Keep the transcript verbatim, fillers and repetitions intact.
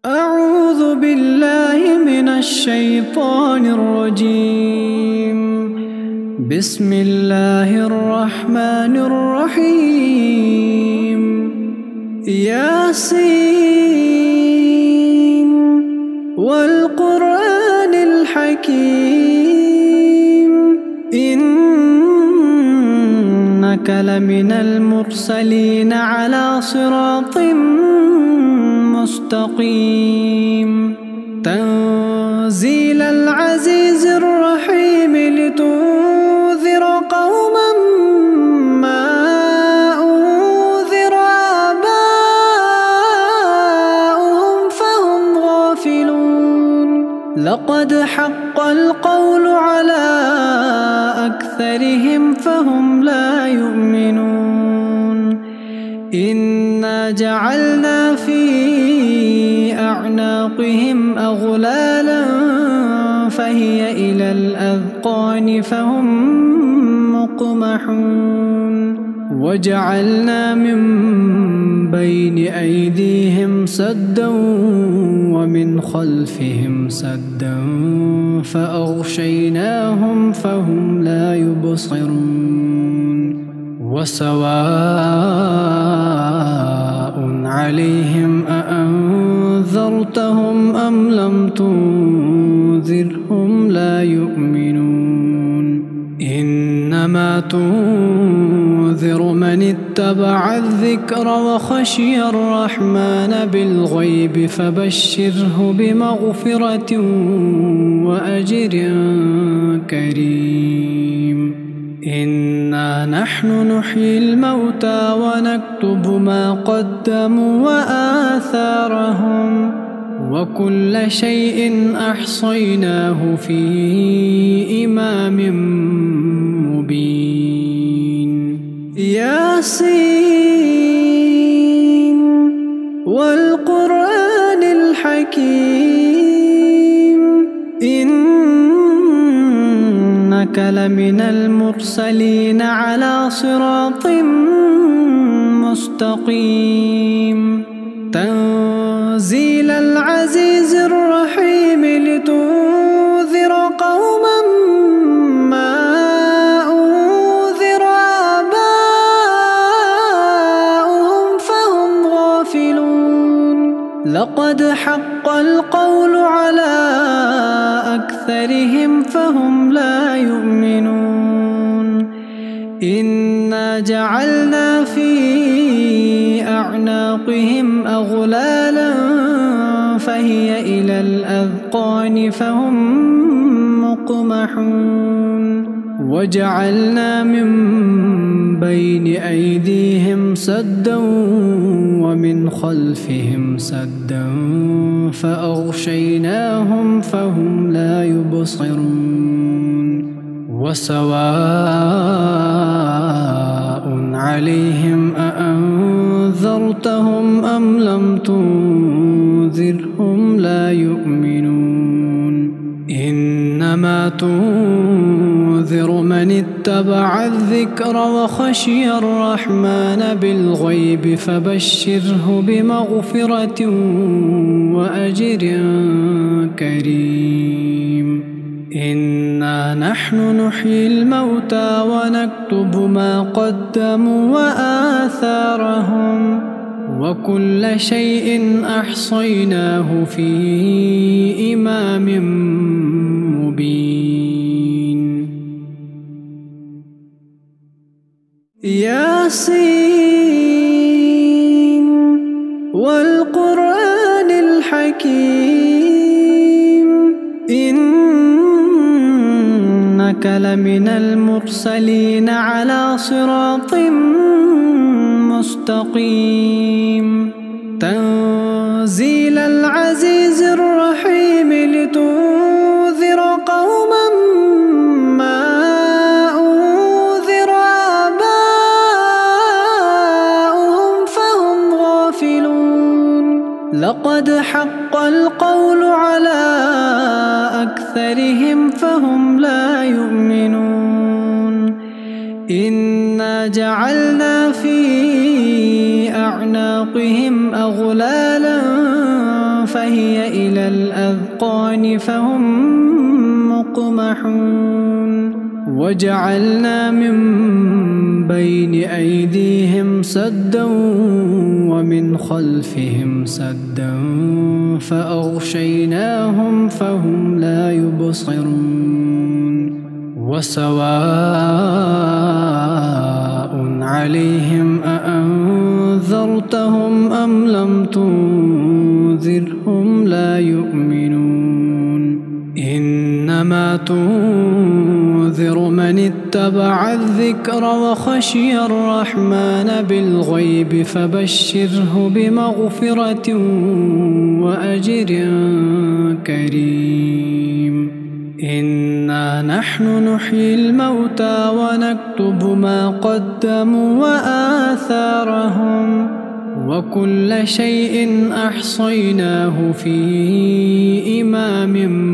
أعوذ بالله من الشيطان الرجيم. بسم الله الرحمن الرحيم. ياسين والقرآن الحكيم إنك لمن المرسلين على صراط مستقيم. تنزيل العزيز الرحيم لتنذر قوما ما أنذر آباؤهم فهم غافلون. لقد حق القول على أكثرهم فهم لا يؤمنون. إنا جعلنا في أعناقهم أغلالا فهي إلى الأذقان فهم مقمحون. وجعلنا من بين أيديهم سدا ومن خلفهم سدا فأغشيناهم فهم لا يبصرون. وسواء عليهم أأنذرتهم أم لم تنذرهم لا يؤمنون. إنما تنذر من اتبع الذكر وخشي الرحمن بالغيب فبشره بمغفرة وأجر كريم. إنا نحن نحيي الموتى ونكتب ما قدموا وآثارهم وكل شيء أحصيناه في إمام مبين. ياسين والقرآن الحكيم إنك لمن المرسلين على صراط مستقيم. تنزيل العزيز الرحيم لتنذر قوما ما أنذر آباؤهم فهم غافلون. لقد حق القول على أكثرهم فهم لا يؤمنون. إنا جعلنا في أعناقهم أغلالا فهي إلى الأذقان فهم مقمحون. وجعلنا من بين أيديهم سدا ومن خلفهم سدا فأغشيناهم فهم لا يبصرون. وسواء عليهم أأنذرتهم أم لم تنذرهم لا يؤمنون. إنما تنذر من اتبع الذكر وخشي الرحمن بالغيب فبشره بمغفرة وأجر كريم. إنا نحن نحيي الموتى ونكتب ما قدموا وآثارهم وكل شيء أحصيناه في إمام مبين. ياسين والقرآن الحكيم إنك لمن المرسلين على صراط مستقيم. تنزيل العزيز الرحيم لتنذر قوما ما أنذر آباؤهم فهم غافلون. لقد حق القول على أكثرهم فهم لا يؤمنون. إنا جعلنا في أعناقهم أغلالا فهي إلى الأذقان فهم مقمحون وجعلنا من بين أيديهم سدا ومن خلفهم سدا فأغشيناهم فهم لا يبصرون وسواء عليهم أأنذرتهم أم لم تنذرهم لا يؤمنون إنما تنذر من اتبع الذكر وخشي الرحمن بالغيب فبشره بمغفرة وأجر كريم إنا نحن نحيي الموتى ونكتب ما قدموا وآثارهم وكل شيء أحصيناه في إمام